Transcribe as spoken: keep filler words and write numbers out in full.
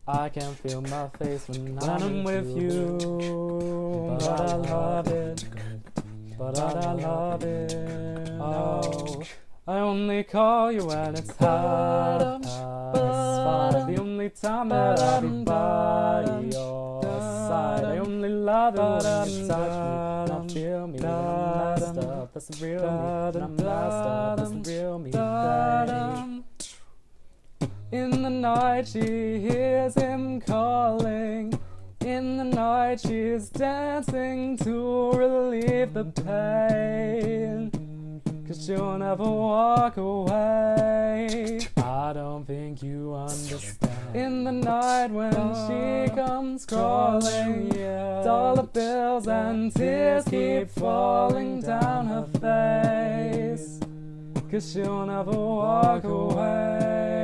I can feel my face when, when I'm with you, but I love it, but I love it. Oh, I only call you when it's hard, past the only time that I'll be by your side. I only love it when you touch me, not feel me when I'm messed up. That's the real me, when I'm messed up. That's the real me, babe. In the night she hears him calling. In the night she's dancing to relieve the pain, 'cause she'll never walk away. I don't think you understand. In the night when she comes crawling, dollar bills and tears keep falling down her face, 'cause she'll never walk away.